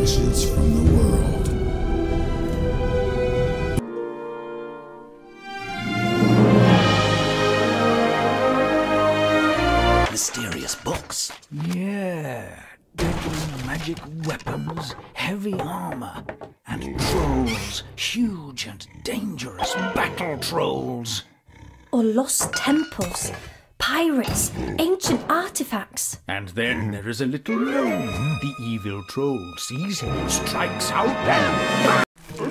inches from the world. Mysterious books. Yeah, deadly magic weapons, heavy armor, and trolls, huge and dangerous battle trolls. Or lost temples, pirates, ancient artifacts. And then there is a little gnome. The evil troll sees him, strikes out, and...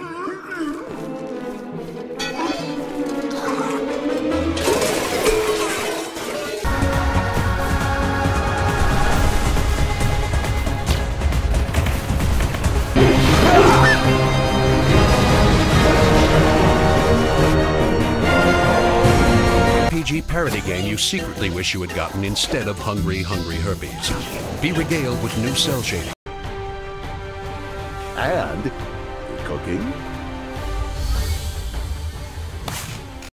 PG parody game you secretly wish you had gotten instead of Hungry Herpes. Be regaled with new cell shading. And cooking.